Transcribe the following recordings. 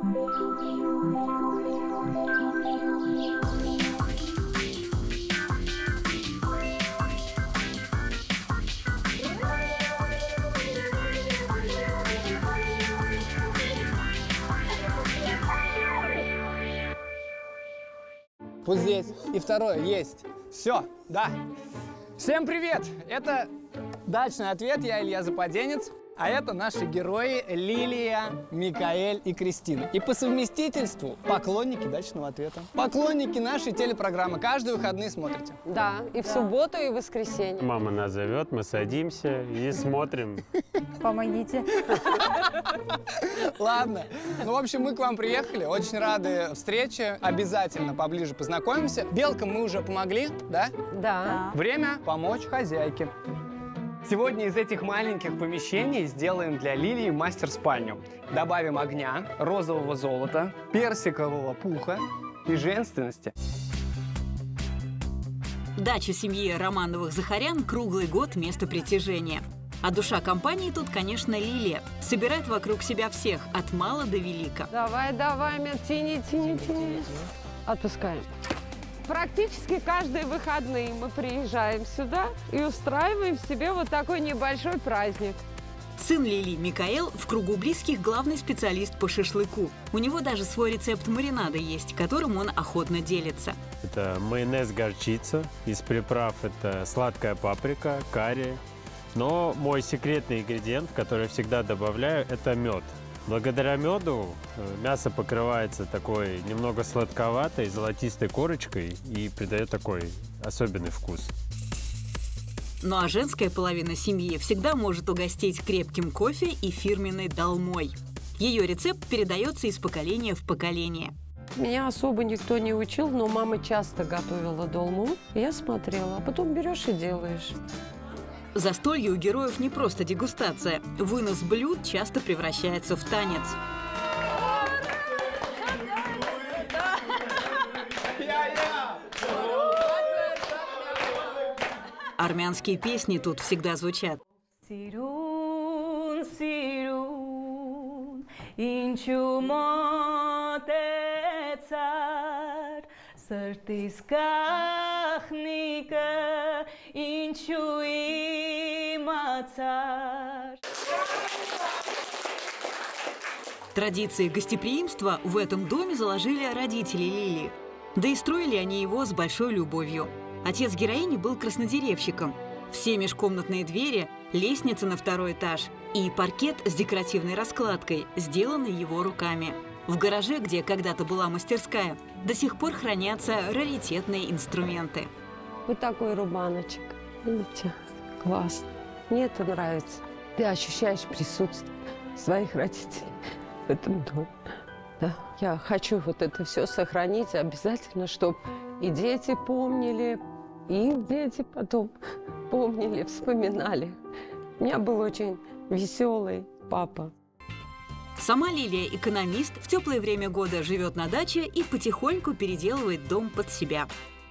Вот здесь. И второе есть. Все, да. Всем привет! Это дачный ответ, я Илья Западенец. А это наши герои Лилия, Микаэль и Кристина. И по совместительству поклонники дачного ответа. Поклонники нашей телепрограммы. Каждые выходные смотрите. Да, и в субботу, и в воскресенье. Мама нас зовет, мы садимся и смотрим. Помогите. Ладно. Ну, в общем, мы к вам приехали. Очень рады встрече. Обязательно поближе познакомимся. Белкам мы уже помогли, да? Да. Время помочь хозяйке. Сегодня из этих маленьких помещений сделаем для Лилии мастер-спальню. Добавим огня, розового золота, персикового пуха и женственности. Дача семьи Романовых-Захарян круглый год место притяжения. А душа компании тут, конечно, Лилия. Собирает вокруг себя всех, от мала до велика. Давай, давай, тяни. Отпускаем. Практически каждые выходные мы приезжаем сюда и устраиваем себе вот такой небольшой праздник. Сын Лили, Микаэл, в кругу близких главный специалист по шашлыку. У него даже свой рецепт маринада есть, которым он охотно делится. Это майонез-горчица. Из приправ это сладкая паприка, карри. Но мой секретный ингредиент, который я всегда добавляю, это мед. Благодаря меду мясо покрывается такой немного сладковатой, золотистой корочкой и придает такой особенный вкус. Ну а женская половина семьи всегда может угостить крепким кофе и фирменной долмой. Ее рецепт передается из поколения в поколение. Меня особо никто не учил, но мама часто готовила долму. Я смотрела, а потом берешь и делаешь. Застолье у героев не просто дегустация. Вынос блюд часто превращается в танец. Армянские песни тут всегда звучат. Традиции гостеприимства в этом доме заложили родители Лилии. Да и строили они его с большой любовью. Отец героини был краснодеревщиком. Все межкомнатные двери, лестница на второй этаж и паркет с декоративной раскладкой сделаны его руками. В гараже, где когда-то была мастерская, до сих пор хранятся раритетные инструменты. Вот такой рубаночек. Видите? Классно. Мне это нравится. Ты ощущаешь присутствие своих родителей в этом доме. Да. Я хочу вот это все сохранить обязательно, чтобы и дети помнили, и их дети потом помнили, вспоминали. У меня был очень веселый папа. Сама Лилия, экономист, в теплое время года живет на даче и потихоньку переделывает дом под себя.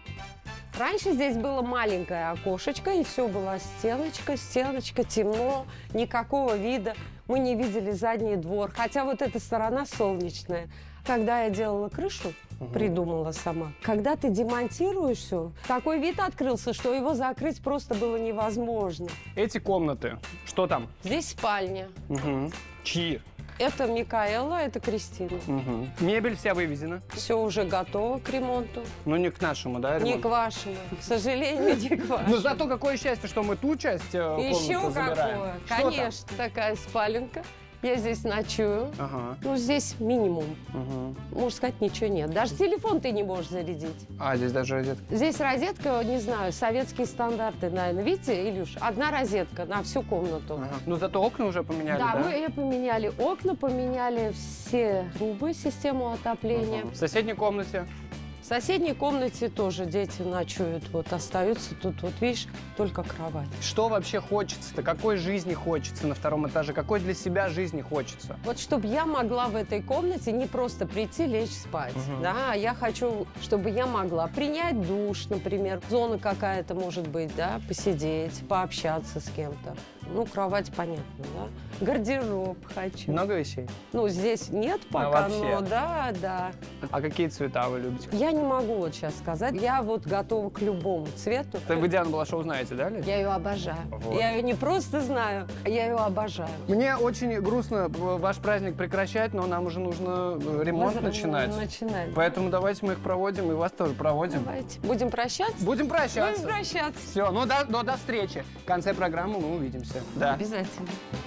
Раньше здесь было маленькое окошечко, и все была стеночка, темно, никакого вида. Мы не видели задний двор, хотя вот эта сторона солнечная. Когда я делала крышу, придумала сама, когда ты демонтируешь все, такой вид открылся, что его закрыть просто было невозможно. Эти комнаты, что там? Здесь спальня. Чьи? Это Микаэла, это Кристина. Мебель вся вывезена? Все уже готово к ремонту. Ну, не к нашему, да, ремонту? Не к вашему. К сожалению, не к вашему. Но зато какое счастье, что мы ту часть комнаты Еще забираем. какое. Конечно, такая спаленка. Я здесь ночую. Ну, здесь минимум. Можно сказать, ничего нет. Даже телефон ты не можешь зарядить. А, здесь даже розетка? Здесь розетка, не знаю, советские стандарты, наверное. Видите, Илюш, одна розетка на всю комнату. Ну, зато окна уже поменяли, да? Да, мы поменяли окна, поменяли все трубы, систему отопления. В соседней комнате? В соседней комнате тоже дети ночуют, вот остаются тут, вот видишь, только кровать. Что вообще хочется-то? Какой жизни хочется на втором этаже? Какой для себя жизни хочется? Вот чтобы я могла в этой комнате не просто прийти, лечь спать, да, я хочу, чтобы я могла принять душ, например, зона какая-то может быть, да, посидеть, пообщаться с кем-то. Ну, кровать, понятно, да. Гардероб хочу. Много вещей? Ну, здесь нет пока, вообще. но да, да. А какие цвета вы любите? Я не могу вот сейчас сказать. Я вот готова к любому цвету. Вы Диану Балашову знаете, да, Лиля? Я ее обожаю. Вот. Я ее не просто знаю, я ее обожаю. Мне очень грустно ваш праздник прекращать, но нам уже нужно ремонт начинать. Поэтому давайте мы их проводим, и вас тоже проводим. Давайте. Будем прощаться? Будем прощаться. Будем прощаться. Все, ну до встречи. В конце программы мы увидимся. Да. Обязательно.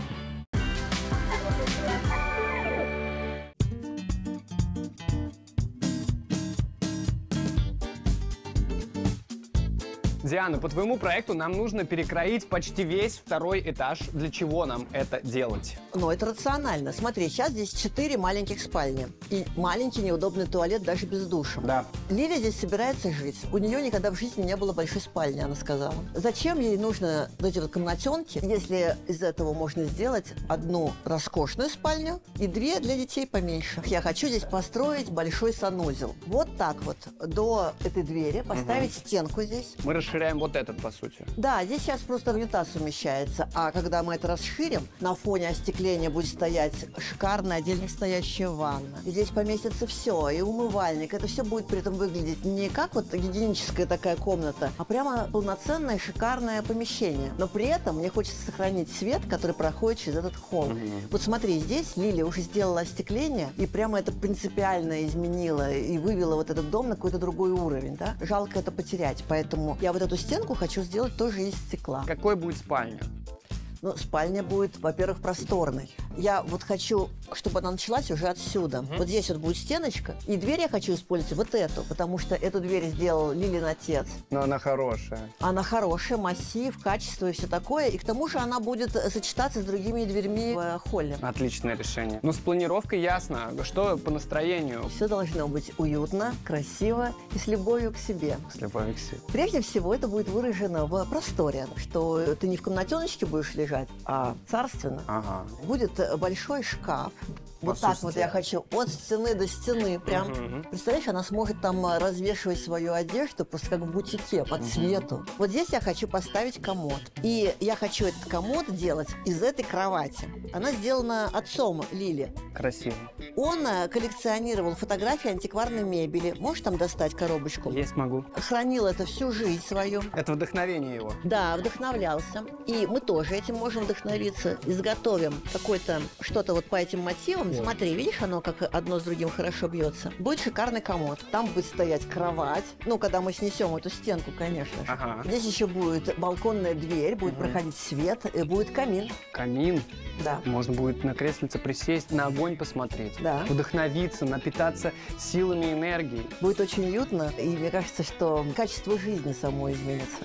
Диана, по твоему проекту нам нужно перекроить почти весь второй этаж. Для чего нам это делать? Но это рационально. Смотри, сейчас здесь 4 маленьких спальни. И маленький неудобный туалет даже без душа. Да. Лиля здесь собирается жить. У нее никогда в жизни не было большой спальни, она сказала. Зачем ей нужно вот эти вот комнатенки, если из этого можно сделать одну роскошную спальню и 2 для детей поменьше? Я хочу здесь построить большой санузел. Вот так вот до этой двери поставить стенку здесь. Мы расширяем вот этот, по сути. Да, здесь сейчас просто унитаз умещается, а когда мы это расширим, на фоне остекления будет стоять шикарная отдельно стоящая ванна. И здесь поместится все, и умывальник. Это все будет при этом выглядеть не как вот гигиеническая такая комната, а прямо полноценное шикарное помещение. Но при этом мне хочется сохранить свет, который проходит через этот холл. Вот смотри, здесь Лиля уже сделала остекление, и прямо это принципиально изменило и вывело вот этот дом на какой-то другой уровень. Да? Жалко это потерять, поэтому я вот эту стенку хочу сделать тоже из стекла. Какой будет спальня? Ну, спальня будет, во-первых, просторной. Я вот хочу, чтобы она началась уже отсюда. Вот здесь вот будет стеночка. И дверь я хочу использовать вот эту, потому что эту дверь сделал Лилин отец. Но она хорошая. Она хорошая, массив, качество и все такое. И к тому же она будет сочетаться с другими дверьми в холле. Отличное решение. Ну, с планировкой ясно. Что по настроению? Все должно быть уютно, красиво и с любовью к себе. С любовью к себе. Прежде всего, это будет выражено в просторе, что ты не в комнатеночке будешь лежать, а царственно. Ага. Будет большой шкаф. Вот так вот я хочу, от стены до стены. Прям, представляешь, она сможет там развешивать свою одежду просто как в бутике, по цвету. Вот здесь я хочу поставить комод. И я хочу этот комод делать из этой кровати. Она сделана отцом Лили. Красиво. Он коллекционировал фотографии антикварной мебели. Можешь там достать коробочку? Есть могу. Хранил это всю жизнь свою. Это вдохновение его. Да, вдохновлялся. И мы тоже этим можем вдохновиться. Изготовим какое-то что-то вот по этим мотивам. Смотри, видишь, оно как одно с другим хорошо бьется. Будет шикарный комод. Там будет стоять кровать. Ну, когда мы снесем эту стенку, конечно же. Ага. Здесь еще будет балконная дверь, будет проходить свет, и будет камин. Камин. Да. Можно будет на креслице присесть, на огонь посмотреть. Да. Вдохновиться, напитаться силами энергии. Будет очень уютно, и мне кажется, что качество жизни само изменится.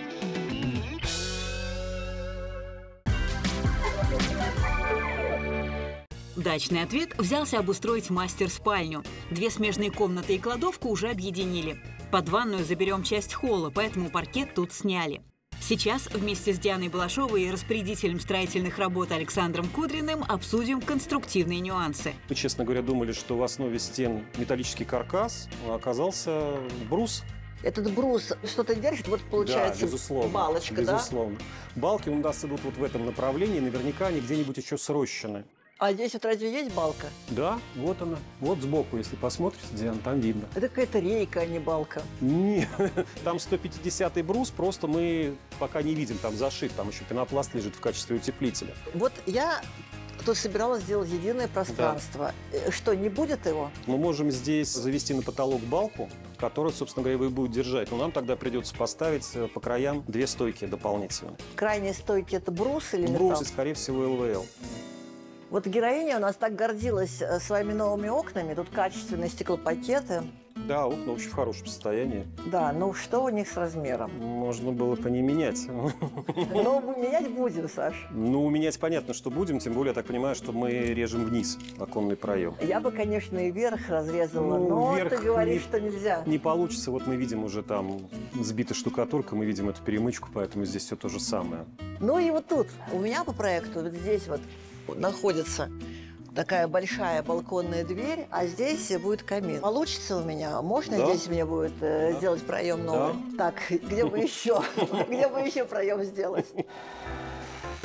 Дачный ответ взялся обустроить мастер-спальню. 2 смежные комнаты и кладовку уже объединили. Под ванную заберем часть холла, поэтому паркет тут сняли. Сейчас вместе с Дианой Балашовой и распорядителем строительных работ Александром Кудриным обсудим конструктивные нюансы. Мы, честно говоря, думали, что в основе стен металлический каркас, а оказался брус. Этот брус что-то держит, вот получается Да, безусловно, балочка, безусловно. Балки у нас идут вот в этом направлении, наверняка они где-нибудь еще срощены. А здесь вот разве есть балка? Да, вот она. Вот сбоку, если посмотрите, Диана, там видно. Это какая-то рейка, а не балка. Нет, там 150-й брус, просто мы пока не видим, там зашит, там еще пенопласт лежит в качестве утеплителя. Вот я тут собиралась сделать единое пространство. Что, не будет его? Мы можем здесь завести на потолок балку, которая, собственно говоря, его и будет держать. Но нам тогда придется поставить по краям 2 стойки дополнительно. Крайние стойки – это брус или металл? Брус и, скорее всего, ЛВЛ. Вот героиня у нас так гордилась своими новыми окнами. Тут качественные стеклопакеты. Да, окна вообще в хорошем состоянии. Да, ну что у них с размером? Можно было бы не менять. Но менять будем, Саш. Ну, менять понятно, что будем, тем более, я так понимаю, что мы режем вниз оконный проем. Я бы, конечно, и вверх разрезала, Ну, но вверх ты говоришь, что нельзя. Не получится, вот мы видим уже там сбита штукатурка, мы видим эту перемычку, поэтому здесь все то же самое. Ну и вот тут, у меня по проекту, вот здесь вот находится такая большая балконная дверь, а здесь будет камин. Получится у меня? Можно Да. здесь мне будет сделать проем новый? Да. Так, где бы еще? Где бы еще проем сделать?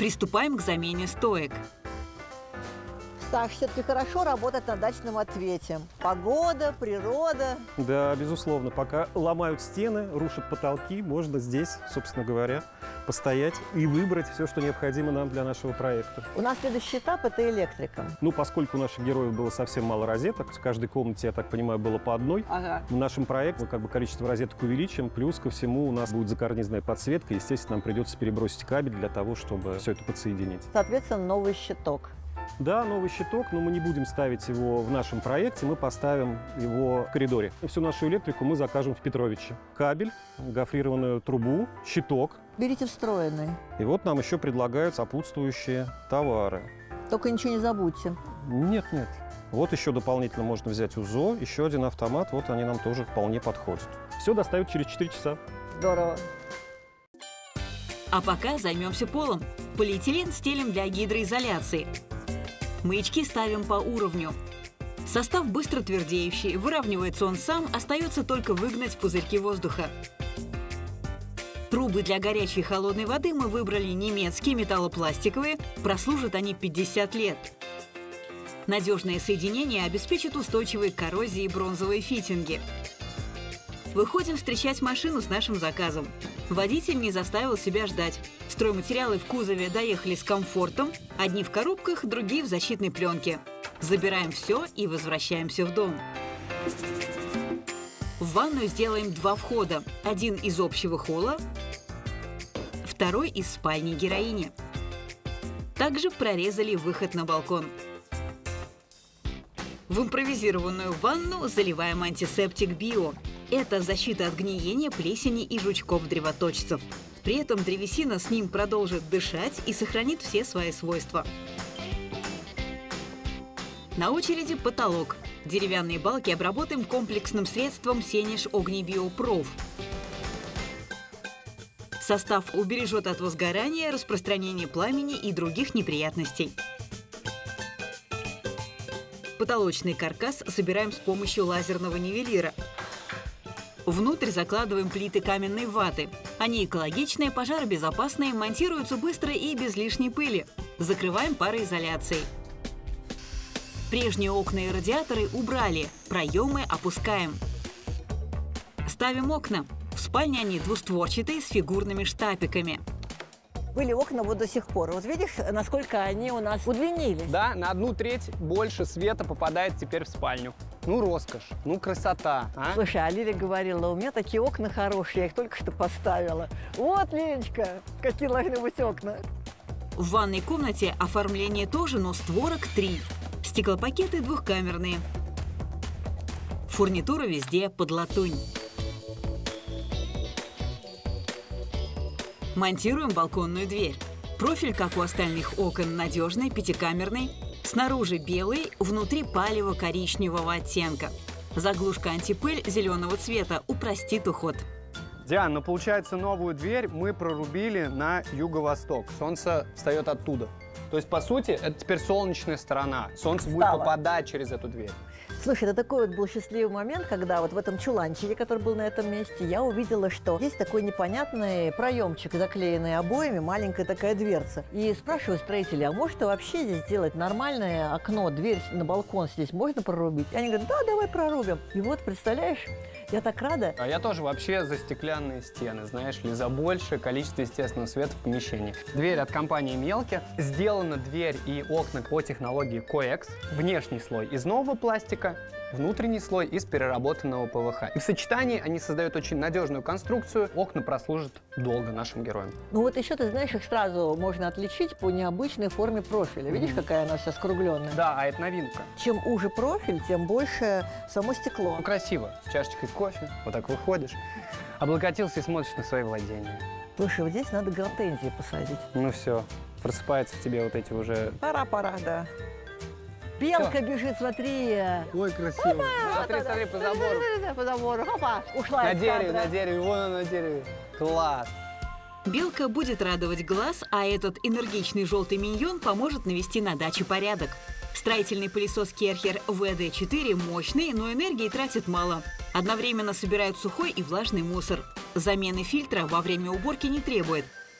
Приступаем к замене стоек. Так, все-таки хорошо работать на дачном ответе. Погода, природа. Да, безусловно. Пока ломают стены, рушат потолки, можно здесь, собственно говоря, постоять и выбрать все, что необходимо нам для нашего проекта. У нас следующий этап – это электрика. Ну, поскольку у наших героев было совсем мало розеток, в каждой комнате, я так понимаю, было по одной, Ага. в нашем проекте мы количество розеток увеличим, плюс ко всему у нас будет закарнизная подсветка, естественно, нам придется перебросить кабель для того, чтобы все это подсоединить. Соответственно, новый щиток. Да, новый щиток, но мы не будем ставить его в нашем проекте, мы поставим его в коридоре. Всю нашу электрику мы закажем в Петровиче. Кабель, гофрированную трубу, щиток. Берите встроенный. И вот нам еще предлагают сопутствующие товары. Только ничего не забудьте. Нет. Вот еще дополнительно можно взять УЗО, еще один автомат, вот они нам тоже вполне подходят. Все доставят через 4 часа. Здорово. А пока займемся полом. Полиэтилен стелим для гидроизоляции. Маячки ставим по уровню. Состав быстро твердеющий, выравнивается он сам, остается только выгнать пузырьки воздуха. Трубы для горячей и холодной воды мы выбрали немецкие, металлопластиковые, прослужат они 50 лет. Надежное соединение обеспечит устойчивые к коррозии бронзовые фитинги. Выходим встречать машину с нашим заказом. Водитель не заставил себя ждать. Стройматериалы в кузове доехали с комфортом, одни в коробках, другие в защитной пленке. Забираем все и возвращаемся в дом. В ванную сделаем 2 входа. Один из общего холла, второй из спальни героини. Также прорезали выход на балкон. В импровизированную ванну заливаем антисептик био. Это защита от гниения, плесени и жучков-древоточцев. При этом древесина с ним продолжит дышать и сохранит все свои свойства. На очереди потолок. Деревянные балки обработаем комплексным средством Сенеж Огнибио Проф. Состав убережет от возгорания, распространения пламени и других неприятностей. Потолочный каркас собираем с помощью лазерного нивелира. Внутрь закладываем плиты каменной ваты. Они экологичные, пожаробезопасные, монтируются быстро и без лишней пыли. Закрываем пароизоляцией. Прежние окна и радиаторы убрали, проемы опускаем. Ставим окна. В спальне они двустворчатые с фигурными штапиками. Были окна вот до сих пор. Вот видишь, насколько они у нас удлинились? Да, на 1/3 больше света попадает теперь в спальню. Ну, роскошь, ну, красота, а? Слушай, а Лиля говорила, у меня такие окна хорошие, я их только что поставила. Вот, Лилечка, какие должны быть окна. В ванной комнате оформление тоже, но створок 3. Стеклопакеты двухкамерные. Фурнитура везде под латунь. Монтируем балконную дверь. Профиль, как у остальных окон, надежный, 5-камерный. Снаружи белый, внутри палево-коричневого оттенка. Заглушка антипыль зеленого цвета упростит уход. Диан, ну получается, новую дверь мы прорубили на юго-восток. Солнце встает оттуда. То есть, по сути, это теперь солнечная сторона. Солнце будет попадать через эту дверь. Слушай, это такой вот был счастливый момент, когда вот в этом чуланчике, который был на этом месте, я увидела, что есть такой непонятный проемчик, заклеенный обоями, маленькая такая дверца. И спрашиваю строителя, а может вообще здесь сделать нормальное окно, дверь на балкон здесь можно прорубить? И они говорят, да, давай прорубим. И вот, представляешь, я так рада. А я тоже вообще за стеклянные стены, знаешь ли, за большее количество естественного света в помещении. Дверь от компании Мелки. Сделана дверь и окна по технологии Coex. Внешний слой из нового пластика, внутренний слой из переработанного ПВХ. И в сочетании они создают очень надежную конструкцию. Окна прослужат долго нашим героям. Ну вот еще, ты знаешь, их сразу можно отличить по необычной форме профиля. Видишь, какая она вся скругленная? Да, а это новинка. Чем уже профиль, тем больше само стекло. Ну, красиво. С чашечкой кофе, вот так выходишь, облокотился и смотришь на свои владения. Слушай, вот здесь надо гортензии посадить. Ну все, просыпаются в тебе вот эти уже... Пора, да. Белка бежит, смотри. Ой, красиво. Смотри, по забору. По забору. Опа, ушла На из дереве, кадра. на дереве, вон она на дереве. Класс. Белка будет радовать глаз, а этот энергичный желтый миньон поможет навести на даче порядок. Строительный пылесос Керхер ВД-4 мощный, но энергии тратит мало. Одновременно собирает сухой и влажный мусор. Замены фильтра во время уборки не требует.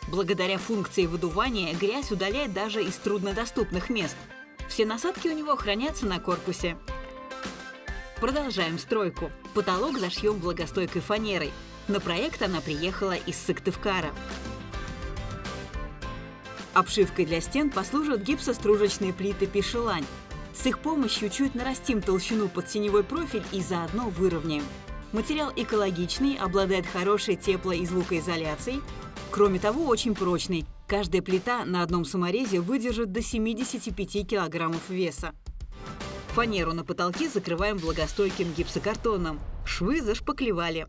Благодаря функции выдувания грязь удаляет даже из труднодоступных мест. Все насадки у него хранятся на корпусе. Продолжаем стройку. Потолок зашьем влагостойкой фанерой. На проект она приехала из Сыктывкара. Обшивкой для стен послужат гипсостружечные плиты «Пишелань». С их помощью чуть нарастим толщину под теневой профиль и заодно выровняем. Материал экологичный, обладает хорошей тепло- и звукоизоляцией. Кроме того, очень прочный. Каждая плита на одном саморезе выдержит до 75 килограммов веса. Фанеру на потолке закрываем влагостойким гипсокартоном. Швы зашпаклевали.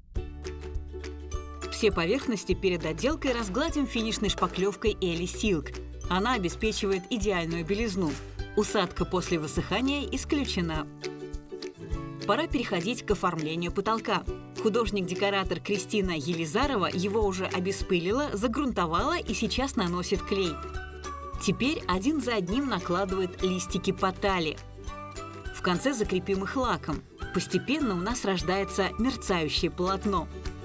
Все поверхности перед отделкой разгладим финишной шпаклевкой Elli Silk. Она обеспечивает идеальную белизну. Усадка после высыхания исключена. Пора переходить к оформлению потолка. Художник-декоратор Кристина Елизарова его уже обеспылила, загрунтовала и сейчас наносит клей. Теперь один за одним накладывает листики паттали. В конце закрепим их лаком. Постепенно у нас рождается мерцающее полотно.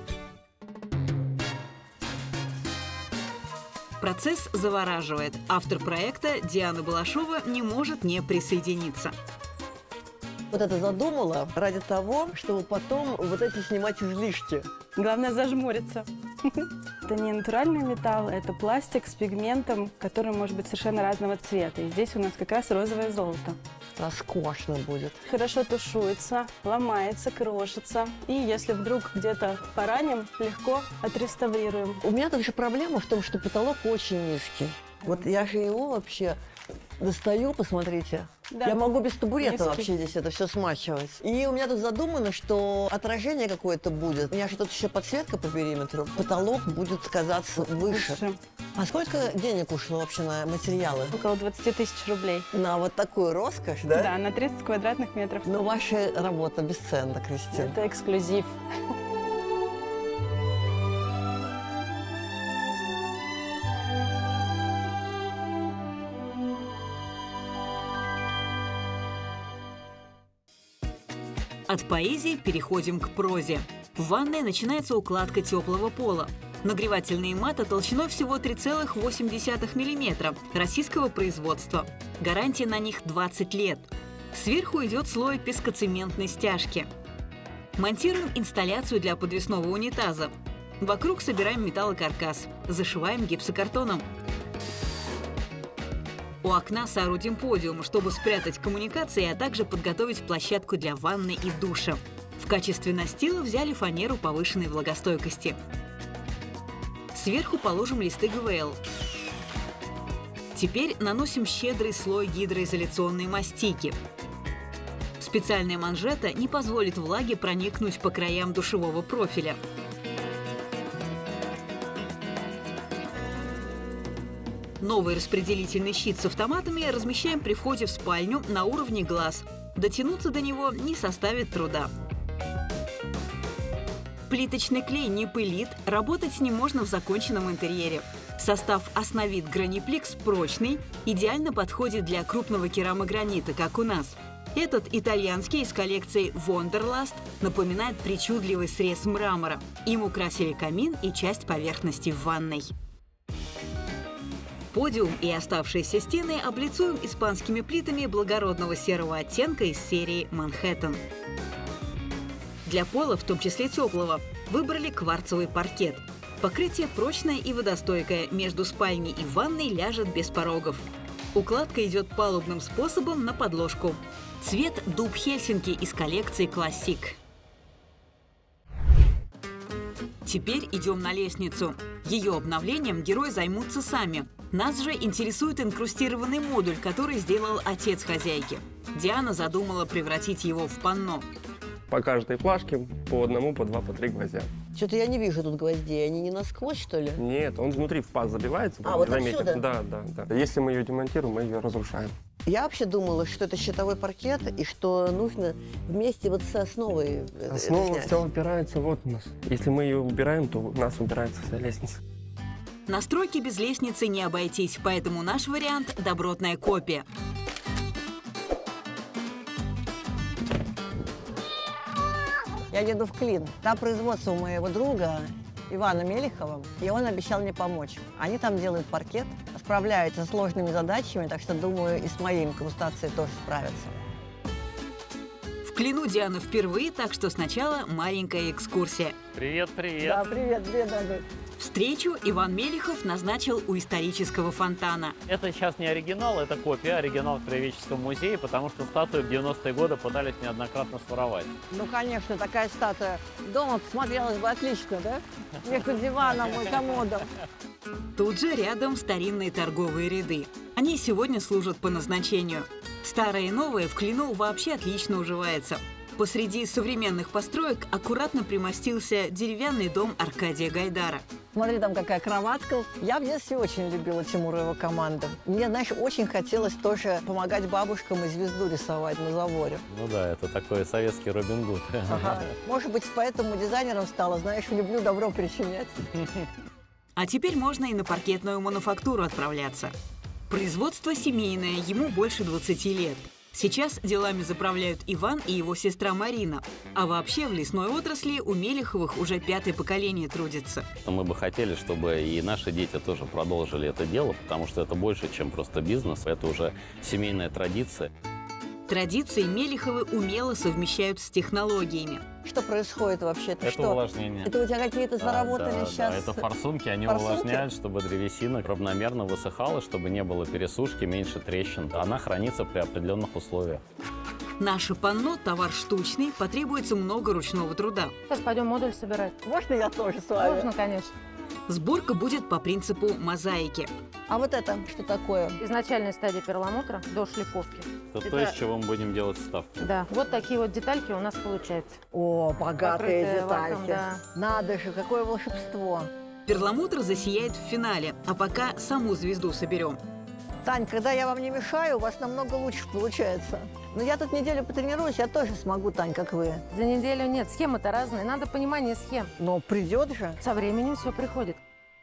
Процесс завораживает. Автор проекта Диана Балашова не может не присоединиться. Вот это задумала ради того, чтобы потом вот эти снимать излишки. Главное зажмуриться. Это не натуральный металл, это пластик с пигментом, который может быть совершенно разного цвета. И здесь у нас как раз розовое золото. Роскошно будет. Хорошо тушуется, ломается, крошится. И если вдруг где-то пораним, легко отреставрируем. У меня также проблема в том, что потолок очень низкий. Вот я же его вообще достаю, посмотрите. Да. Я могу без табурета Низкий. вообще здесь это все смачивать. И у меня тут задумано, что отражение какое-то будет. У меня же тут еще подсветка по периметру. Потолок будет казаться выше. А сколько денег ушло вообще на материалы? Около 20 тысяч рублей. На вот такую роскошь, да? Да, на 30 квадратных метров. Но ваша работа бесценна, Кристина. Это эксклюзив. От поэзии переходим к прозе. В ванной начинается укладка теплого пола. Нагревательные маты толщиной всего 3,8 мм российского производства. Гарантия на них 20 лет. Сверху идет слой пескоцементной стяжки. Монтируем инсталляцию для подвесного унитаза. Вокруг собираем металлокаркас. Зашиваем гипсокартоном. У окна соорудим подиум, чтобы спрятать коммуникации, а также подготовить площадку для ванны и душа. В качестве настила взяли фанеру повышенной влагостойкости. Сверху положим листы ГВЛ. Теперь наносим щедрый слой гидроизоляционной мастики. Специальная манжета не позволит влаге проникнуть по краям душевого профиля. Новый распределительный щит с автоматами размещаем при входе в спальню на уровне глаз. Дотянуться до него не составит труда. Плиточный клей не пылит, работать с ним можно в законченном интерьере. Состав Основит Граниплекс прочный, идеально подходит для крупного керамогранита, как у нас. Этот итальянский из коллекции Wonderlust напоминает причудливый срез мрамора. Им украсили камин и часть поверхности в ванной. Подиум и оставшиеся стены облицуем испанскими плитами благородного серого оттенка из серии «Манхэттен». Для пола, в том числе теплого, выбрали кварцевый паркет. Покрытие прочное и водостойкое, между спальней и ванной ляжет без порогов. Укладка идет палубным способом на подложку. Цвет дуб Хельсинки из коллекции «Классик». Теперь идем на лестницу. Ее обновлением герои займутся сами. Нас же интересует инкрустированный модуль, который сделал отец хозяйки. Диана задумала превратить его в панно. По каждой плашке по одному, по два, по три гвоздя. Что-то я не вижу тут гвоздей. Они не насквозь, что ли? Нет, он внутри в паз забивается. А, вот заметите? отсюда? Да. Если мы ее демонтируем, мы ее разрушаем. Я вообще думала, что это щитовой паркет, и что нужно вместе вот с основой Основа снять. все упирается вот у нас. Если мы ее убираем, то у нас убирается вся лестница. Настройки без лестницы не обойтись, поэтому наш вариант – добротная копия. Я еду в Клин. Там производство у моего друга. Иваном Мелиховым, и он обещал мне помочь. Они там делают паркет, справляются с сложными задачами, так что, думаю, и с моей инкрустацией тоже справятся. В Клину Диана впервые, так что сначала маленькая экскурсия. Привет, привет. Да, привет, дорогой. Встречу Иван Мелихов назначил у исторического фонтана. Это сейчас не оригинал, это копия. Оригинал в Краеведческом музее, потому что статую в 90-е годы пытались неоднократно своровать. Ну, конечно, такая статуя дома смотрелась бы отлично, да? Между диваном и комодом. Тут же рядом старинные торговые ряды. Они сегодня служат по назначению. Старое и новое в Клину вообще отлично уживается. Посреди современных построек аккуратно примостился деревянный дом Аркадия Гайдара. Смотри, там какая кроватка. Я в детстве очень любила Тимура и его команду. Мне, знаешь, очень хотелось тоже помогать бабушкам и звезду рисовать на заборе. Ну да, это такой советский Робин Гуд. Ага. Может быть, поэтому дизайнером стала. Знаешь, люблю добро причинять. А теперь можно и на паркетную мануфактуру отправляться. Производство семейное, ему больше 20 лет. Сейчас делами заправляют Иван и его сестра Марина. А вообще в лесной отрасли у Мелиховых уже 5-е поколение трудится. Мы бы хотели, чтобы и наши дети тоже продолжили это дело, потому что это больше, чем просто бизнес. Это уже семейная традиция. Традиции Мелиховы умело совмещают с технологиями. Что происходит вообще? Это что? увлажнение. Это у тебя какие-то заработали сейчас? Да, это форсунки, они увлажняют, чтобы древесина равномерно высыхала, чтобы не было пересушки, меньше трещин. Она хранится при определенных условиях. Наше панно – товар штучный, потребуется много ручного труда. Сейчас пойдем модуль собирать. Можно я тоже с вами? Можно, конечно. Сборка будет по принципу мозаики. А вот это что такое? Изначальная стадия перламутра до шлифовки. Это то, из чего мы будем делать вставки. Да, вот такие вот детальки у нас получаются. О, богатые Покрытые детальки. лаком, да. Надо же, какое волшебство. Перламутр засияет в финале, а пока саму звезду соберем. Тань, когда я вам не мешаю, у вас намного лучше получается. Но я тут неделю потренируюсь, я тоже смогу, Тань, как вы. За неделю нет, схемы-то разные, надо понимание схем. Но придет же. Со временем все приходит.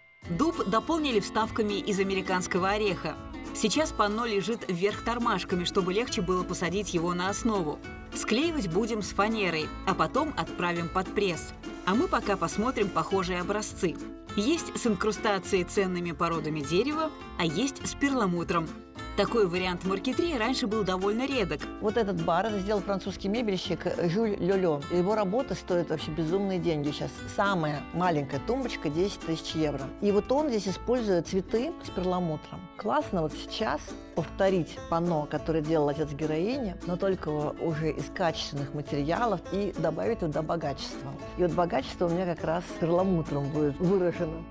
Дуб дополнили вставками из американского ореха. Сейчас панно лежит вверх тормашками, чтобы легче было посадить его на основу. Склеивать будем с фанерой, а потом отправим под пресс. А мы пока посмотрим похожие образцы. Есть с инкрустацией ценными породами дерева, а есть с перламутром. Такой вариант маркетри раньше был довольно редок. Вот этот бар это сделал французский мебельщик Жюль Лёлё. Его работа стоит вообще безумные деньги сейчас. Самая маленькая тумбочка 10 000 евро. И вот он здесь использует цветы с перламутром. Классно вот сейчас повторить панно, которое делал отец героини, но только уже из качественных материалов и добавить туда богачество. И вот богачество у меня как раз перламутром будет выражено.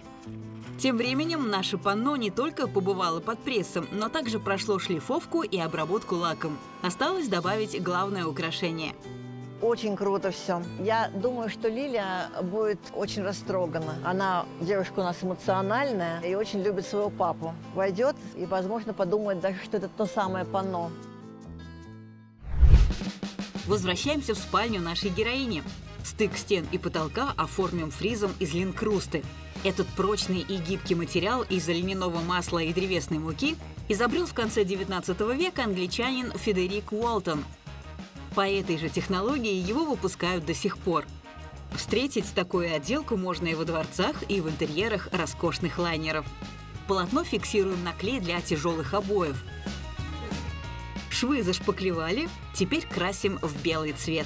Тем временем наше панно не только побывало под прессом, но также прошло шлифовку и обработку лаком. Осталось добавить главное украшение. Очень круто все. Я думаю, что Лилия будет очень растрогана. Она девушка у нас эмоциональная и очень любит своего папу. Войдет и, возможно, подумает даже, что это то самое панно. Возвращаемся в спальню нашей героини. Стык стен и потолка оформим фризом из линкрусты. Этот прочный и гибкий материал из льняного масла и древесной муки изобрел в конце 19 века англичанин Фредерик Уолтон. По этой же технологии его выпускают до сих пор. Встретить такую отделку можно и во дворцах, и в интерьерах роскошных лайнеров. Полотно фиксируем на клей для тяжелых обоев. Швы зашпаклевали, теперь красим в белый цвет.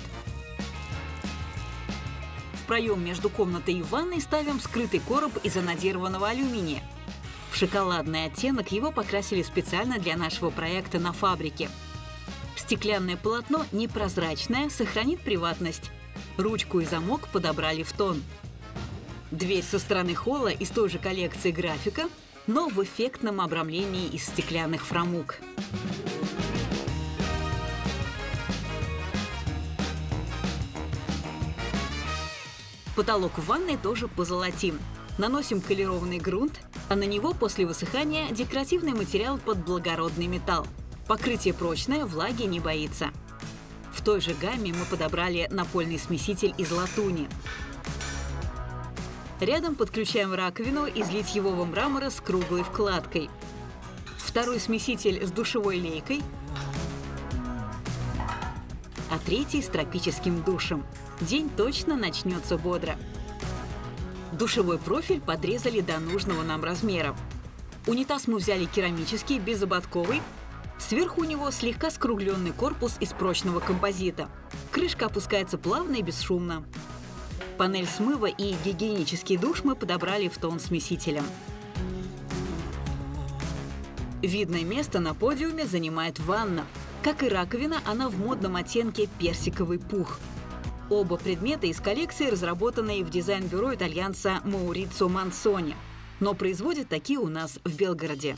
В проем между комнатой и ванной ставим скрытый короб из анодированного алюминия. В шоколадный оттенок его покрасили специально для нашего проекта на фабрике. Стеклянное полотно непрозрачное, сохранит приватность. Ручку и замок подобрали в тон. Дверь со стороны холла из той же коллекции графика, но в эффектном обрамлении из стеклянных фрамуг. Потолок в ванной тоже позолотим. Наносим колерованный грунт, а на него после высыхания декоративный материал под благородный металл. Покрытие прочное, влаги не боится. В той же гамме мы подобрали напольный смеситель из латуни. Рядом подключаем раковину из литьевого мрамора с круглой вкладкой. Второй смеситель с душевой лейкой, а третий с тропическим душем. День точно начнется бодро. Душевой профиль подрезали до нужного нам размера. Унитаз мы взяли керамический, безободковый. Сверху у него слегка скругленный корпус из прочного композита. Крышка опускается плавно и бесшумно. Панель смыва и гигиенический душ мы подобрали в тон смесителем. Видное место на подиуме занимает ванна. Как и раковина, она в модном оттенке персиковый пух. Оба предмета из коллекции, разработанные в дизайн-бюро итальянца Маурицо Мансони. Но производят такие у нас в Белгороде.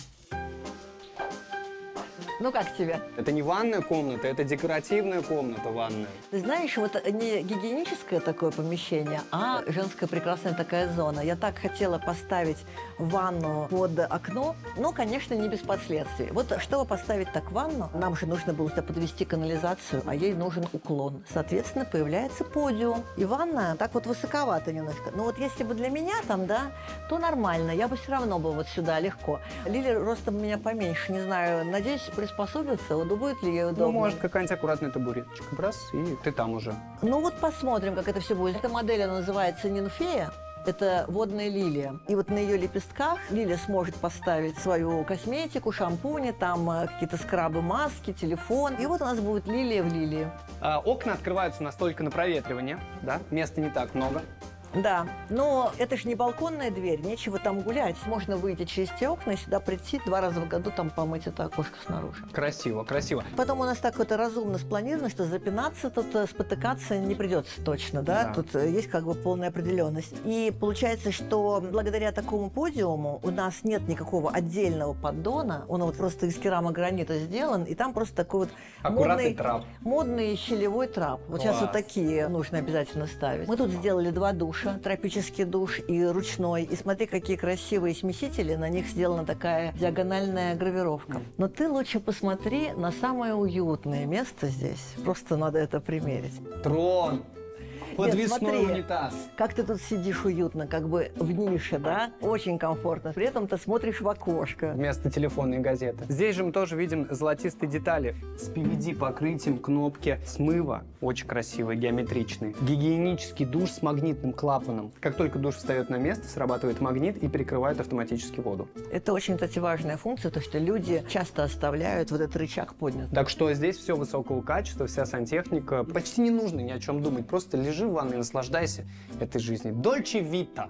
Ну, как тебе? Это не ванная комната, это декоративная комната ванная. Ты знаешь, вот не гигиеническое такое помещение, а женская прекрасная такая зона. Я так хотела поставить ванну под окно, но, конечно, не без последствий. Вот чтобы поставить так ванну, нам же нужно было подвести канализацию, а ей нужен уклон. Соответственно, появляется подиум. И ванна так вот высоковато немножко. Но вот если бы для меня там, да, то нормально. Я бы все равно бы вот сюда легко. Лили ростом у меня поменьше, не знаю, надеюсь, приспособиться, вот будет ли ей удобно. Ну, может, какая-нибудь аккуратная табуреточка. Раз, и ты там уже. Ну, вот посмотрим, как это все будет. Эта модель, она называется «Нимфея». Это водная лилия. И вот на ее лепестках лилия сможет поставить свою косметику, шампуни, там какие-то скрабы, маски, телефон. И вот у нас будет лилия в лилии. Окна открываются настолько на проветривание, да? Места не так много. Да, но это же не балконная дверь, нечего там гулять. Можно выйти через те окна и сюда прийти 2 раза в году, там помыть это окошко снаружи. Красиво, красиво. Потом у нас так вот разумно спланировано, что запинаться тут, спотыкаться не придется точно, да? Тут есть как бы полная определенность. И получается, что благодаря такому подиуму у нас нет никакого отдельного поддона, он вот просто из керамогранита сделан, и там просто такой вот аккуратный трап. Модный щелевой трап. Вот сейчас вот такие нужно обязательно ставить. Мы тут сделали 2 душа. Тропический душ и ручной. И смотри, какие красивые смесители, на них сделана такая диагональная гравировка. Но ты лучше посмотри на самое уютное место здесь. Просто надо это примерить. Трон. Подвесной унитаз. Как ты тут сидишь уютно, как бы в нише, да? Очень комфортно. При этом ты смотришь в окошко. Вместо телефонной газеты. Здесь же мы тоже видим золотистые детали. С PVD-покрытием, кнопки смыва. Очень красивые, геометричные. Гигиенический душ с магнитным клапаном. Как только душ встает на место, срабатывает магнит и перекрывает автоматически воду. Это очень, кстати, важная функция, то что люди часто оставляют вот этот рычаг поднят. Так что здесь все высокого качества, вся сантехника. Почти не нужно ни о чем думать. Просто лежи в ванной и наслаждайся этой жизнью. Дольче Вита.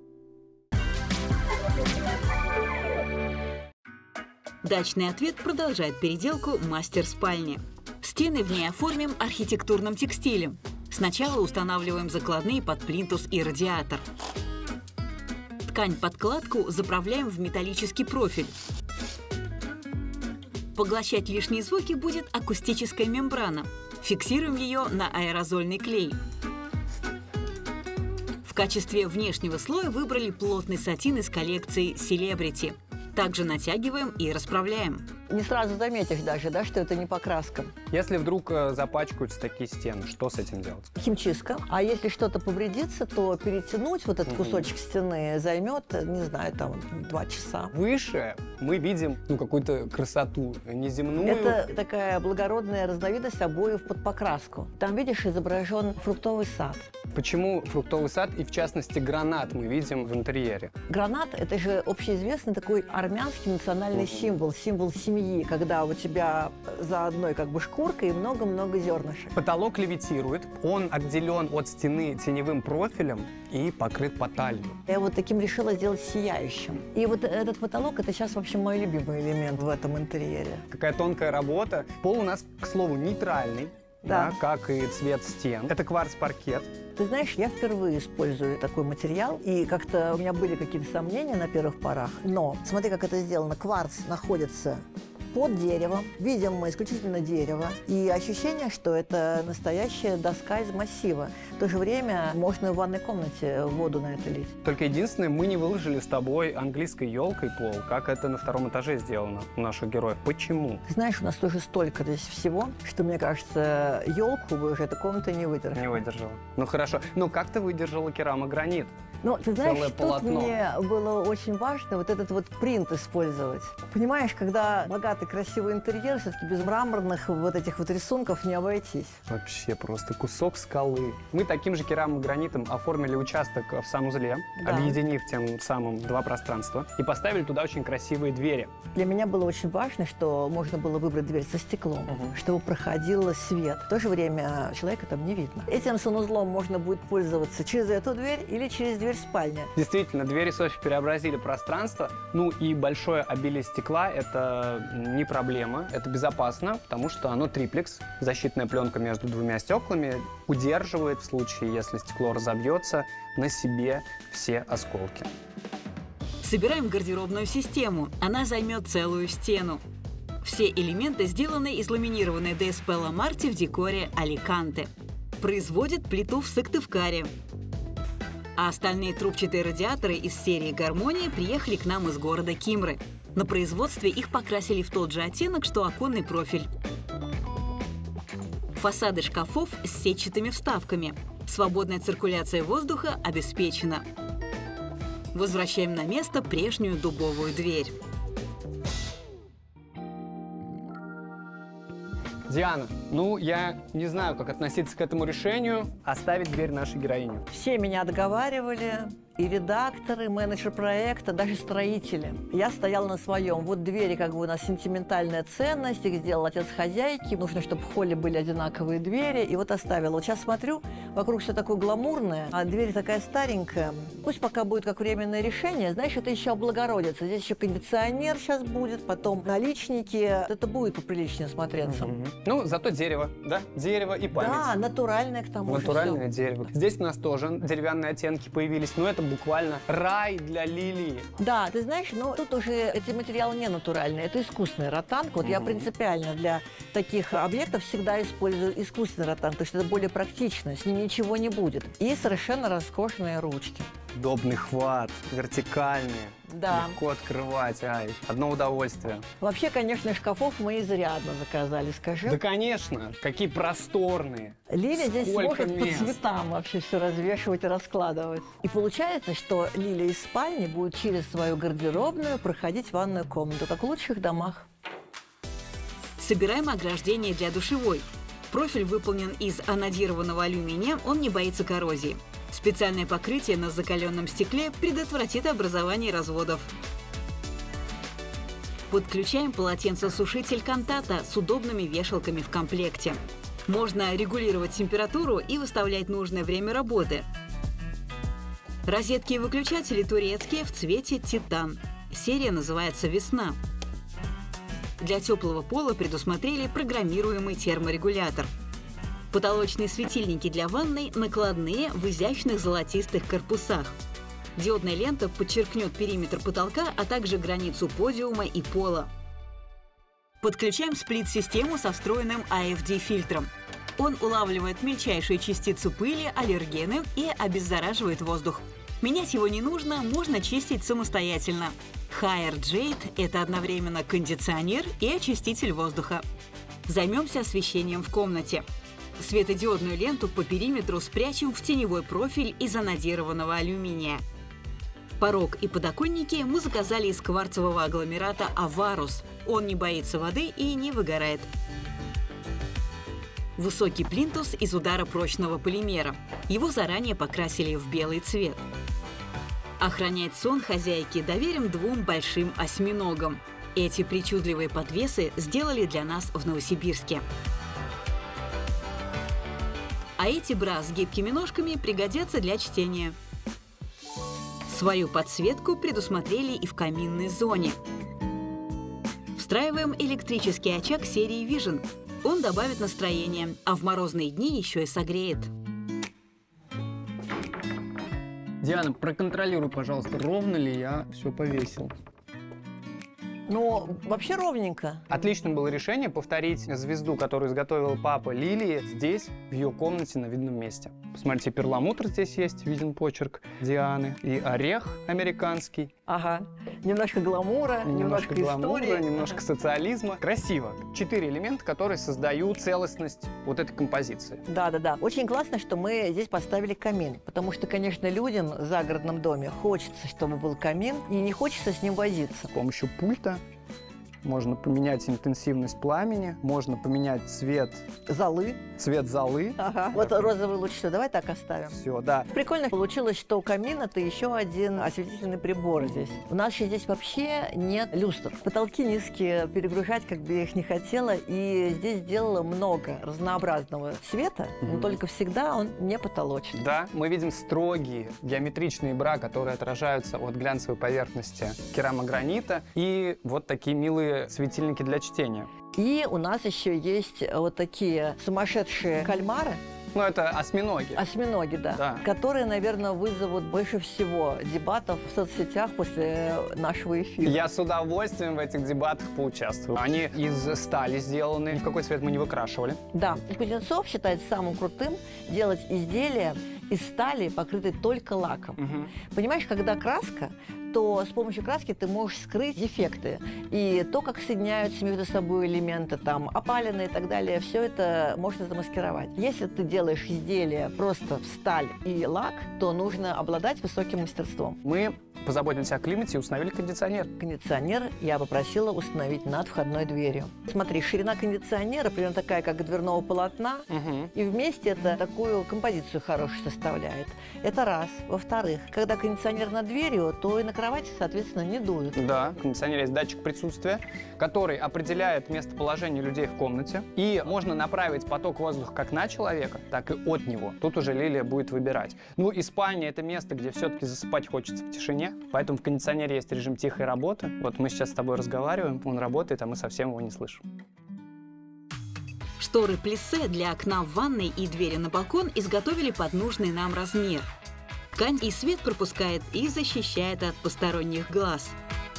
Дачный ответ продолжает переделку мастер спальни. Стены в ней оформим архитектурным текстилем. Сначала устанавливаем закладные под плинтус и радиатор. Ткань-подкладку заправляем в металлический профиль. Поглощать лишние звуки будет акустическая мембрана. Фиксируем ее на аэрозольный клей. В качестве внешнего слоя выбрали плотный сатин из коллекции Celebrity. Также натягиваем и расправляем. Не сразу заметишь даже, да, что это не покраска. Если вдруг запачкаются такие стены, что с этим делать? Химчистка. А если что-то повредится, то перетянуть вот этот кусочек стены займет, не знаю, там 2 часа. Выше мы видим какую-то красоту неземную. Это такая благородная разновидность обоев под покраску. Там, видишь, изображен фруктовый сад. Почему фруктовый сад и, в частности, гранат мы видим в интерьере? Гранат – это же общеизвестный такой армянский национальный символ, символ семьи, когда у тебя за одной как бы шкуркой и много-много зернышек. Потолок левитирует, он отделен от стены теневым профилем и покрыт поталью. Я вот таким решила сделать сияющим. И вот этот потолок – это сейчас, в общем, мой любимый элемент в этом интерьере. Какая тонкая работа. Пол у нас, к слову, нейтральный. Да, как и цвет стен. Это кварц-паркет. Ты знаешь, я впервые использую такой материал, и как-то у меня были какие-то сомнения на первых порах. Но смотри, как это сделано. Кварц находится под деревом. Видим мы исключительно дерево. И ощущение, что это настоящая доска из массива. В то же время можно в ванной комнате воду на это лить. Только единственное, мы не выложили с тобой английской елкой пол, как это на 2-м этаже сделано у наших героев. Почему? Ты знаешь, у нас тоже столько здесь всего, что, мне кажется, елку бы уже эта комната не выдержала. Не выдержала. Ну хорошо. Но как ты выдержала керамогранит? Ну, ты знаешь, Целое тут полотно. мне было очень важно вот этот вот принт использовать. Понимаешь, когда богатый красивый интерьер, все-таки без мраморных вот этих вот рисунков не обойтись. Вообще просто кусок скалы. Мы таким же керамогранитом оформили участок в санузле, Да. объединив тем самым два пространства, и поставили туда очень красивые двери. Для меня было очень важно, что можно было выбрать дверь со стеклом, чтобы проходил свет. В то же время человека там не видно. Этим санузлом можно будет пользоваться через эту дверь или через дверь спальни. Действительно, двери Софи преобразили пространство. Ну и большое обилие стекла – это не проблема, это безопасно, потому что оно триплекс. Защитная пленка между двумя стеклами удерживает в случае, если стекло разобьется, на себе все осколки. Собираем гардеробную систему. Она займет целую стену. Все элементы сделаны из ламинированной ДСП Ламарти в декоре Аликанте. Производит плиту в Сыктывкаре. А остальные трубчатые радиаторы из серии «Гармония» приехали к нам из города Кимры. На производстве их покрасили в тот же оттенок, что оконный профиль. Фасады шкафов с сетчатыми вставками. Свободная циркуляция воздуха обеспечена. Возвращаем на место прежнюю дубовую дверь. Диана, ну я не знаю, как относиться к этому решению, оставить дверь нашей героине. Все меня договаривали, и редакторы, менеджер проекта, даже строители. Я стояла на своем. Вот двери, как бы у нас сентиментальная ценность, их сделал отец хозяйки. Нужно, чтобы в холле были одинаковые двери. И вот оставила. Вот сейчас смотрю, вокруг все такое гламурное, а дверь такая старенькая. Пусть пока будет как временное решение. Знаешь, это еще облагородится. Здесь еще кондиционер сейчас будет, потом наличники. Это будет поприличнее смотреться. Ну, зато дерево, да? Дерево и память. Да, натуральное к тому же. Натуральное дерево. Здесь у нас тоже деревянные оттенки появились, но это буквально рай для лилии. Да, ты знаешь, но тут уже эти материалы не натуральные, это искусственный ротанг. Вот я принципиально для таких объектов всегда использую искусственный ротанг, потому что это более практично, с ним ничего не будет. И совершенно роскошные ручки. Удобный хват, вертикальные. Да. Легко открывать, ай, одно удовольствие. Вообще, конечно, шкафов мы изрядно заказали, скажи. Да, конечно, какие просторные. Лиля здесь Сколько сможет мест. по цветам вообще все развешивать и раскладывать. И получается, что Лиля из спальни будет через свою гардеробную проходить в ванную комнату, как в лучших домах. Собираем ограждение для душевой. Профиль выполнен из анодированного алюминия, он не боится коррозии. Специальное покрытие на закаленном стекле предотвратит образование разводов. Подключаем полотенцесушитель Кантата с удобными вешалками в комплекте. Можно регулировать температуру и выставлять нужное время работы. Розетки и выключатели турецкие в цвете титан. Серия называется «Весна». Для теплого пола предусмотрели программируемый терморегулятор. Потолочные светильники для ванной накладные в изящных золотистых корпусах. Диодная лента подчеркнет периметр потолка, а также границу подиума и пола. Подключаем сплит-систему со встроенным AFD-фильтром. Он улавливает мельчайшие частицы пыли, аллергены и обеззараживает воздух. Менять его не нужно, можно чистить самостоятельно. Haier Jade – это одновременно кондиционер и очиститель воздуха. Займемся освещением в комнате. Светодиодную ленту по периметру спрячем в теневой профиль из анодированного алюминия. Порог и подоконники мы заказали из кварцевого агломерата Аварус. Он не боится воды и не выгорает. Высокий плинтус из ударопрочного полимера. Его заранее покрасили в белый цвет. Охранять сон хозяйки доверим двум большим осьминогам. Эти причудливые подвесы сделали для нас в Новосибирске. А эти бра с гибкими ножками пригодятся для чтения. Свою подсветку предусмотрели и в каминной зоне. Встраиваем электрический очаг серии Vision. Он добавит настроение, а в морозные дни еще и согреет. Диана, проконтролируй, пожалуйста, ровно ли я все повесил. Но вообще ровненько. Отличным было решение повторить звезду, которую изготовил папа Лилии, здесь, в ее комнате на видном месте. Посмотрите, перламутр здесь есть, виден почерк Дианы, и орех американский. Ага. Немножко гламура, немножко истории. Немножко социализма. Красиво. 4 элемента, которые создают целостность вот этой композиции. Да-да-да. Очень классно, что мы здесь поставили камин. Потому что, конечно, людям в загородном доме хочется, чтобы был камин, и не хочется с ним возиться. С помощью пульта можно поменять интенсивность пламени, можно поменять цвет Золы. Ага. Вот розовый луч, что, давай так оставим. Все, да. Прикольно получилось, что у камина это еще один осветительный прибор здесь. У нас еще здесь вообще нет люстр. Потолки низкие, перегружать как бы я их не хотела, и здесь сделала много разнообразного света, но только всегда он не потолочный. Да, мы видим строгие геометричные бра, которые отражаются от глянцевой поверхности керамогранита, и вот такие милые светильники для чтения. И у нас еще есть вот такие сумасшедшие кальмары. Ну, это осьминоги. Осьминоги, да. Которые, наверное, вызовут больше всего дебатов в соцсетях после нашего эфира. Я с удовольствием в этих дебатах поучаствую. Они из стали сделаны, ни в какой цвет мы не выкрашивали. Да. И Кузнецов считает самым крутым делать изделия из стали, покрытой только лаком. Понимаешь, когда краска, то с помощью краски ты можешь скрыть дефекты. И то, как соединяются между собой элементы, там, опаленные и так далее, все это можно замаскировать. Если ты делаешь изделие просто в сталь и лак, то нужно обладать высоким мастерством. Мы позаботились о климате и установили кондиционер. Кондиционер я попросила установить над входной дверью. Смотри, ширина кондиционера примерно такая, как дверного полотна, и вместе это такую композицию хорошую составляет. Это раз. Во-вторых, когда кондиционер над дверью, то и на кровати, соответственно, не дует. Да, в кондиционере есть датчик присутствия, который определяет местоположение людей в комнате, и можно направить поток воздуха как на человека, так и от него. Тут уже Лилия будет выбирать. Ну и спальня — это место, где все-таки засыпать хочется в тишине, поэтому в кондиционере есть режим тихой работы. Вот мы сейчас с тобой разговариваем, он работает, а мы совсем его не слышим. Шторы плиссе для окна в ванной и двери на балкон изготовили под нужный нам размер. Ткань и свет пропускает и защищает от посторонних глаз.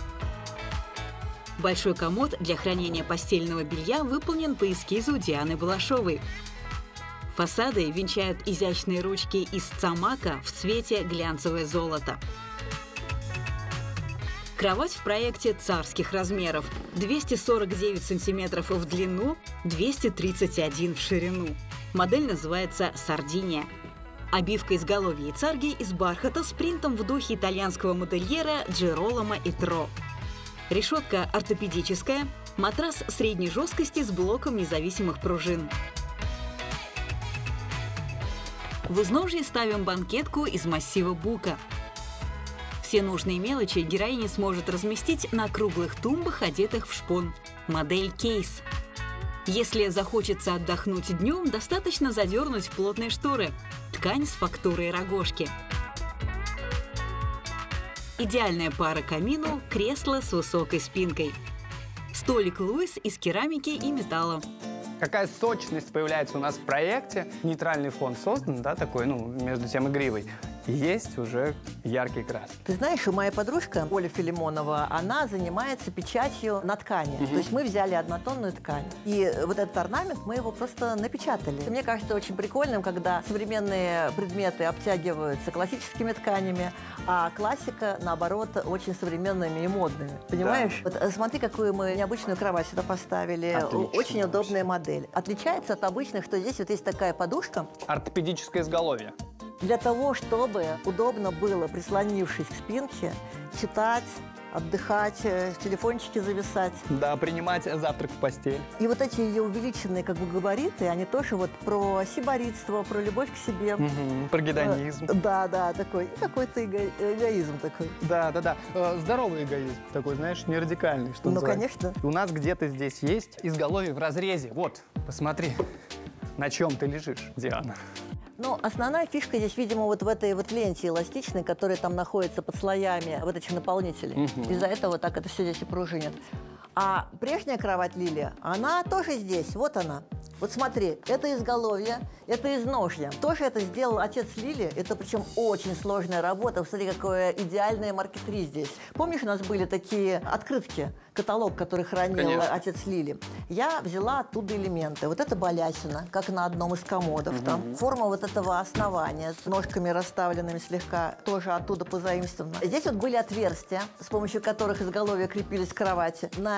Большой комод для хранения постельного белья выполнен по эскизу Дианы Балашовой. Фасады венчают изящные ручки из цамака в цвете глянцевое золото. Кровать в проекте царских размеров – 249 сантиметров в длину, 231 в ширину. Модель называется «Сардиния». Обивка изголовья и царги из бархата с принтом в духе итальянского модельера Джероломо Итро. Решетка ортопедическая, матрас средней жесткости с блоком независимых пружин. В изножье ставим банкетку из массива бука. Все нужные мелочи героиня сможет разместить на круглых тумбах, одетых в шпон. Модель кейс. Если захочется отдохнуть днем, достаточно задернуть плотные шторы. Ткань с фактурой рогожки. Идеальная пара камину – кресло с высокой спинкой. Столик Луис из керамики и металла. Какая сочность появляется у нас в проекте. Нейтральный фон создан, да, такой, ну, между тем игривый. Есть уже яркий крас. Ты знаешь, моя подружка Оля Филимонова, она занимается печатью на ткани. То есть мы взяли однотонную ткань, и вот этот орнамент мы его просто напечатали. Мне кажется очень прикольным, когда современные предметы обтягиваются классическими тканями, а классика, наоборот, очень современными и модными. Понимаешь? Да. Вот смотри, какую мы необычную кровать сюда поставили. Отлично. Очень удобная модель. Отличается от обычных, что здесь вот есть такая подушка. Ортопедическое изголовье. Для того, чтобы удобно было, прислонившись к спинке, читать, отдыхать, в телефончике зависать. Да, принимать завтрак в постель. И вот эти ее увеличенные как бы габариты, они тоже вот про сиборитство, про любовь к себе. Про гедонизм. Да, такой. И какой-то эгоизм такой. Да. Здоровый эгоизм такой, знаешь, не радикальный, что называется. Конечно. У нас где-то здесь есть изголовье в разрезе. Вот, посмотри, на чем ты лежишь, Диана. Ну, основная фишка здесь, видимо, вот в этой вот ленте эластичной, которая там находится под слоями вот этих наполнителей. Из-за этого так это все здесь и пружинит. А прежняя кровать Лили, она тоже здесь, вот она. Вот смотри, это изголовье, это изножье. Тоже это сделал отец Лили, это причем очень сложная работа. Смотри, какое идеальное маркетри здесь. Помнишь, у нас были такие открытки, каталог, который хранил отец Лили? Я взяла оттуда элементы. Вот это балясина, как на одном из комодов. Там форма вот этого основания с ножками расставленными слегка, тоже оттуда позаимствована. Здесь вот были отверстия, с помощью которых изголовья крепились к кровати. На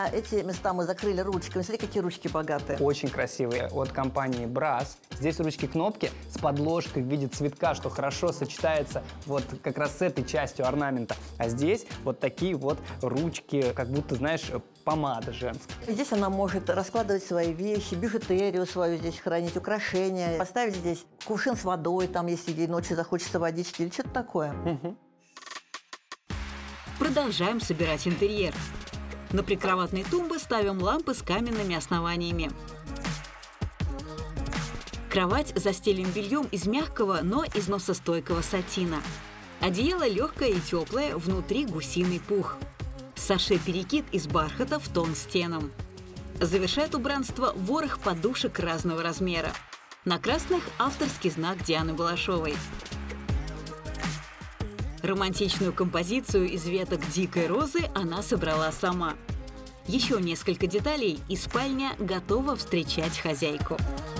эти места мы закрыли ручками. Смотри, какие ручки богатые. Очень красивые. От компании Brass. Здесь ручки-кнопки с подложкой в виде цветка, что хорошо сочетается вот как раз с этой частью орнамента. А здесь вот такие вот ручки, как будто, знаешь, помада женская. Здесь она может раскладывать свои вещи, бижутерию свою здесь хранить, украшения. Поставить здесь кувшин с водой, там, если ей ночью захочется водички или что-то такое. Продолжаем собирать интерьер. На прикроватные тумбы ставим лампы с каменными основаниями. Кровать застелим бельем из мягкого, но износостойкого сатина. Одеяло легкое и теплое, внутри гусиный пух. Саше-перекид из бархата в тон стенам. Завершает убранство ворох подушек разного размера. На красных авторский знак Дианы Балашовой. Романтичную композицию из веток дикой розы она собрала сама. Еще несколько деталей, и спальня готова встречать хозяйку.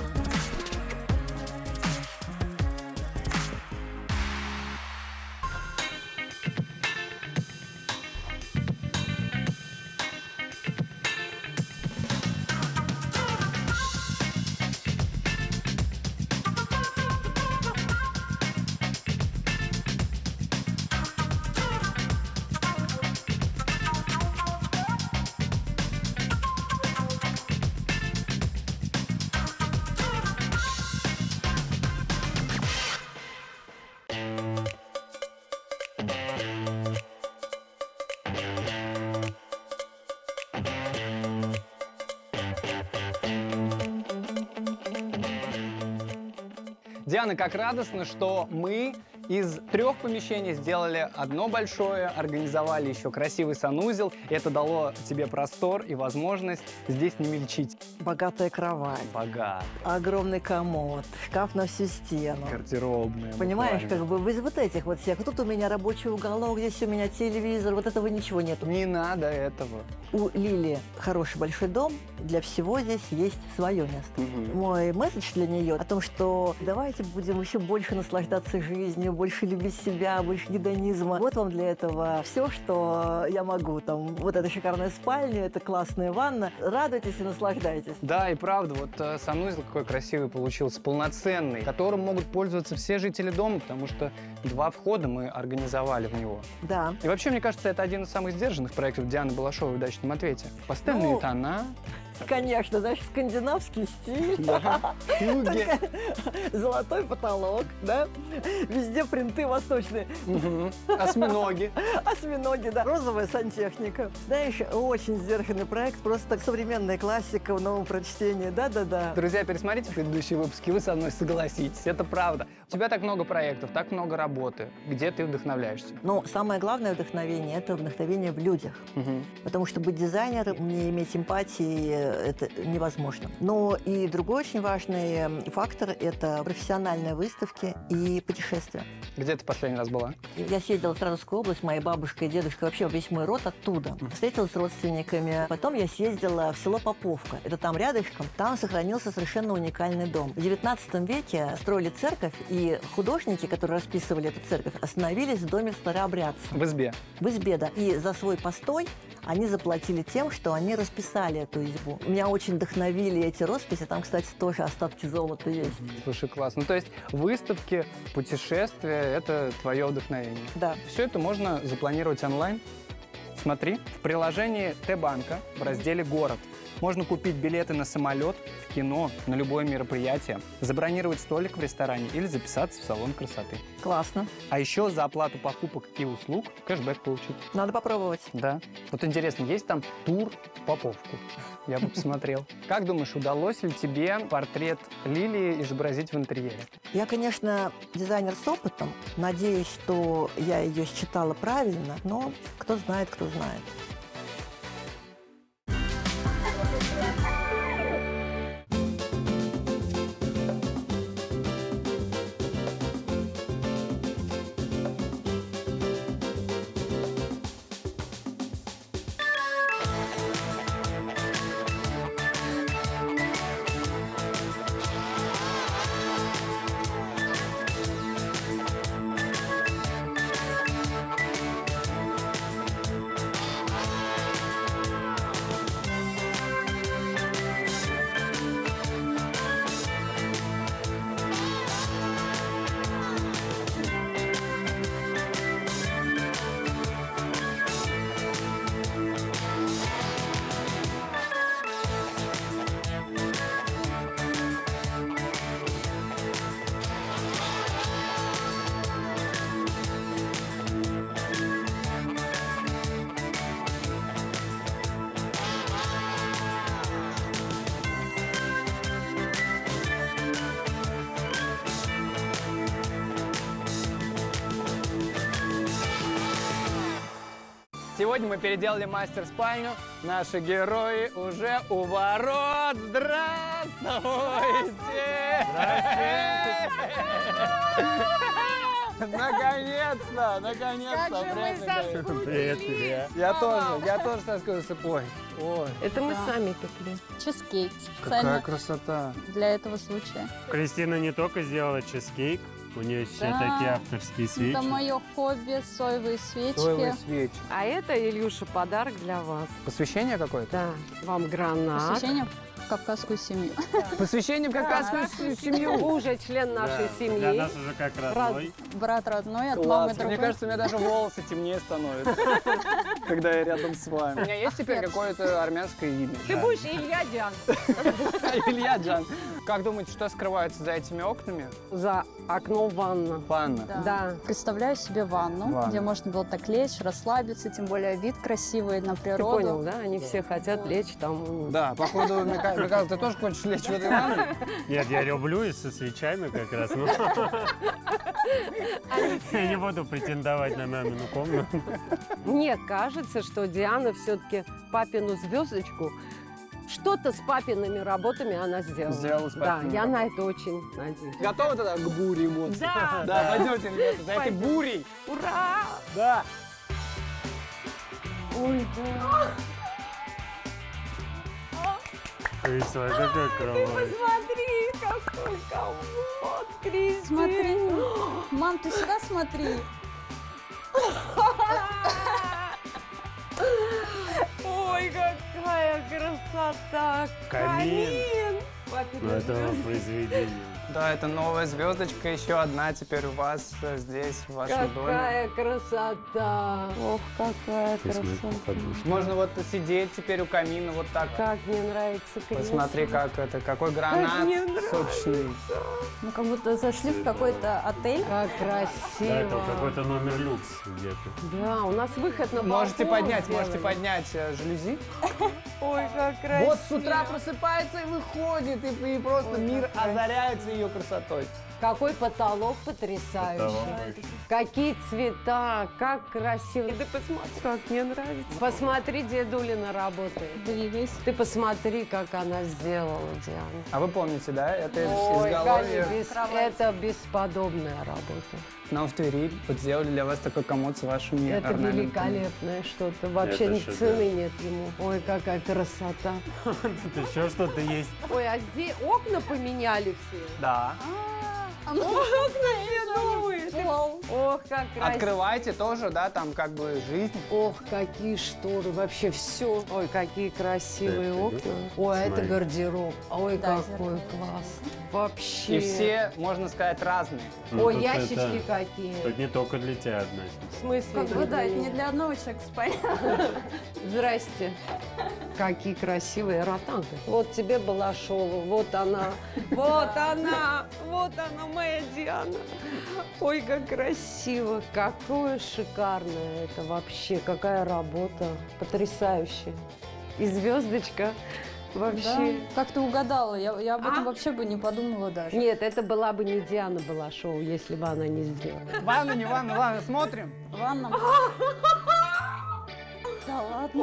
Диана, как радостно, что мы из 3 помещений сделали одно большое, организовали еще красивый санузел. И это дало тебе простор и возможность здесь не мельчить. Богатая кровать. Богат. Огромный комод, шкаф на всю стену. Гардеробная. Понимаешь, буквально. как бы из вот этих вот всех. Тут у меня рабочий уголок, здесь у меня телевизор, вот этого ничего нету. Не надо этого. У Лили хороший большой дом, для всего здесь есть свое место. Мой месседж для нее о том, что давайте будем еще больше наслаждаться жизнью, больше любить себя, больше гедонизма. Вот вам для этого все, что я могу. Там, вот эта шикарная спальня, это классная ванна. Радуйтесь и наслаждайтесь. Да, и правда, вот санузел какой красивый получился, полноценный, которым могут пользоваться все жители дома, потому что 2 входа мы организовали в него. Да. И вообще, мне кажется, это один из самых сдержанных проектов Дианы Балашовой в «Удачном ответе». Пастельные тона. Конечно, знаешь, скандинавский стиль. Да. Юги. Золотой потолок, да? Везде принты восточные. Осьминоги. Осьминоги, да. Розовая сантехника. Знаешь, очень сдержанный проект, просто современная классика в новом прочтении. Да-да-да. Друзья, пересмотрите предыдущие выпуски, вы со мной согласитесь. Это правда. У тебя так много проектов, так много работы. Где ты вдохновляешься? Но самое главное вдохновение – это вдохновение в людях. Потому что быть дизайнером, не иметь эмпатии – это невозможно. Но и другой очень важный фактор – это профессиональные выставки и путешествия. Где ты последний раз была? Я съездила в Саратовскую область, моя бабушка и дедушка, вообще весь мой род оттуда. Встретилась с родственниками. Потом я съездила в село Поповка. Это там рядышком. Там сохранился совершенно уникальный дом. В 19 веке строили церковь, и художники, которые расписывали эту церковь, остановились в доме старообрядца. В избе? В избе, да. И за свой постой они заплатили тем, что они расписали эту избу. Меня очень вдохновили эти росписи. Там, кстати, тоже остатки золота есть. Слушай, классно. Ну, то есть выставки, путешествия – это твое вдохновение. Да. Все это можно запланировать онлайн. Смотри, в приложении Т-банка в разделе «Город» можно купить билеты на самолет, в кино, на любое мероприятие, забронировать столик в ресторане или записаться в салон красоты. Классно. А еще за оплату покупок и услуг кэшбэк получить. Надо попробовать. Да. Вот интересно, есть там тур в Поповку? Я бы посмотрел. Как думаешь, удалось ли тебе портрет Лилии изобразить в интерьере? Я, конечно, дизайнер с опытом. Надеюсь, что я ее считала правильно, но кто знает, кто знает. Сегодня мы переделали мастер-спальню. Наши герои уже у ворот. Здравствуйте! Наконец-то! Наконец-то! Привет, привет. Я тоже соскучился. Ой. Это мы сами пекли. Чизкейк Какая специально красота. для этого случая. Кристина не только сделала чизкейк, у нее все такие авторские свечи. Это мое хобби, соевые свечки. Соевые свечи. А это, Илюша, подарок для вас. Посвящение какое-то? Да, вам гранат. Посвящение в кавказскую семью. Посвящение в кавказскую семью. Уже член нашей Да, семьи. для нас уже как родной. Брат родной от мамы Класс. другой. Мне кажется, у меня даже волосы темнее становятся, когда я рядом с вами. У меня есть теперь какое-то армянское имя. Ты будешь Илья Дян. Илья Джан. Как думаете, что скрывается за этими окнами? За окном ванна. Ванна. Да. Представляю себе ванну, где можно было так лечь, расслабиться, тем более вид красивый на Ты природу. понял, да? Они все хотят лечь там. Да, походу, Михаил, ты тоже хочешь лечь в этой ванне? Нет, я люблю и со свечами как раз. но Я не буду претендовать на мамину комнату. Мне кажется, что Диана все-таки папину звездочку, что-то с папиными работами она сделала. Сделала с Да, папиными я на это очень надеюсь. Готовы тогда к буре эмоций? Да. Да, пойдемте, ребята, за этой Пойдем. бурей. Ура! Да. Ой, да. Крыса, какая кровать. Смотри, какой комод, Кристина. Смотри. Мам, ты сюда смотри. Ой, какая красота! Камин. Папина Этого звездочка. произведения. Да, это новая звездочка, еще одна теперь у вас здесь, в вашем доме. Какая красота! Ох, какая красота! Можно вот сидеть теперь у камина вот так. Как мне нравится кресло. Посмотри, какой гранат мне нравится. сочный. Мы как будто зашли в какой-то отель. Как Да, красиво! это какой-то номер люкс где-то. Да, у нас выход на балкон Можете поднять сделали. жалюзи. Ой, как красиво! Вот с утра просыпается и выходит, и просто Ой, мир как озаряется ее красотой. Какой потолок потрясающий! Потолок. Какие цвета, как красиво! И ты посмотри, как мне нравится. Посмотри, дедулина работает. Двигайся. Ты посмотри, как она сделала, Диана. А вы помните, да? Это Ой, изголовье. это бесподобная работа. Нам в Твери вот сделали для вас такой комод с вашими Это орнаментами. великолепное что-то. Вообще Это ни шедевр. цены нет ему. Ой, какая красота. Тут еще что-то есть. Ой, а здесь окна поменяли все. Да. А мы Ох, как красиво. Открывайте тоже, да, там как бы жизнь. Ох, какие шторы, вообще все. Ой, какие красивые Так, окна. Ой, а это смотри. гардероб. Ой, Да, какой классный. Вообще. И все, можно сказать, разные. Ой, Тут ящички это- какие. Тут не только для тебя одна. В смысле? как бы, да, это меня? не для одного человека спать. Здрасте. Какие красивые ротанги. Вот тебе Балашова, вот она, вот она моя Диана. Ой, как красиво, какое шикарное это вообще, какая работа, потрясающая. И звездочка вообще. Да, как ты угадала? Я об этом А? вообще бы не подумала даже. Нет, это была бы не Диана Балашова, если бы она не сделала. Ванна, не ванна, ладно, смотрим. Ванна. Да ладно.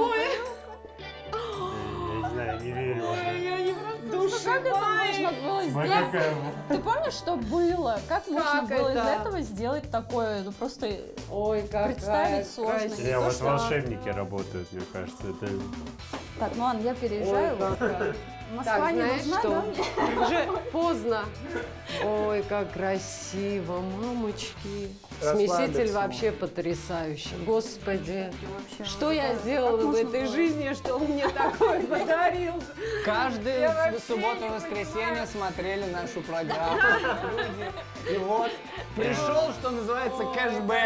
Я не знаю, не верю. Как это можно было Смотри, сделать? какая Ты помнишь, что было? Как можно Как было из это? этого сделать такое? Ну просто Ой, какая Представить сложно. красивая. Не, то, у вас что- волшебники работают, мне кажется. Это... так, ну ладно, я переезжаю. Ой, какая. Москва Так, не знаешь нужна, что? да, мне? Уже поздно. Ой, как красиво, мамочки. Расслабиться. Смеситель вообще потрясающий. Господи, Вообще, что я сделала в можно этой было? жизни, что он мне такое подарил? Каждую Я вообще субботу и не воскресенье смотрели нашу программу. Люди. И вот пришел, что называется,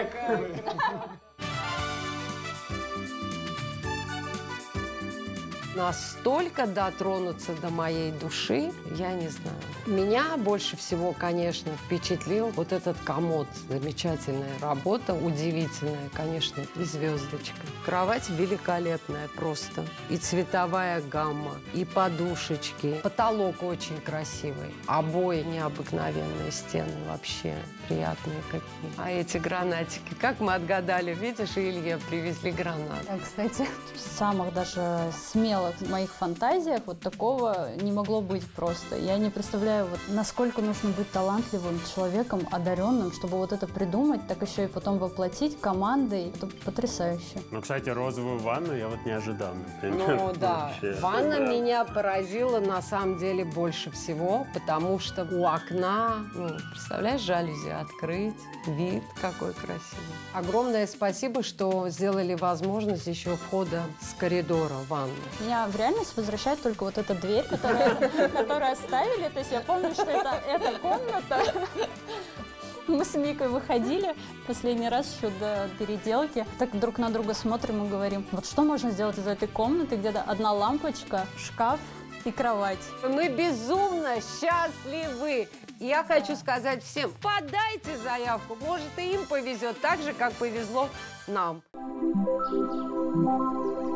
кэшбэк. настолько дотронуться до моей души, я не знаю. Меня больше всего, конечно, впечатлил вот этот комод. Замечательная работа, удивительная, конечно, и звездочка. Кровать великолепная просто. И цветовая гамма, и подушечки. Потолок очень красивый. Обои необыкновенные, стены вообще приятные какие. А эти гранатики, как мы отгадали, видишь, Илье привезли гранат. Кстати, в самых даже смелых моих фантазиях вот такого не могло быть просто. Я не представляю, вот, насколько нужно быть талантливым человеком, одаренным, чтобы вот это придумать, так еще и потом воплотить командой. Это потрясающе. Ну, кстати, розовую ванну я вот не ожидал, например. Ну да, Вообще. ванна Да. меня поразила на самом деле больше всего, потому что у окна, ну, представляешь, жалюзи открыть, вид какой красивый. Огромное спасибо, что сделали возможность еще входа с коридора в ванну. Меня в реальность возвращает только вот эта дверь, которую оставили. То есть я помню, что это комната. Мы с Микой выходили последний раз еще до переделки. Так друг на друга смотрим и говорим, вот что можно сделать из этой комнаты, где-то одна лампочка, шкаф и кровать. Мы безумно счастливы. Я хочу сказать всем, подайте заявку, может и им повезет так же, как повезло нам.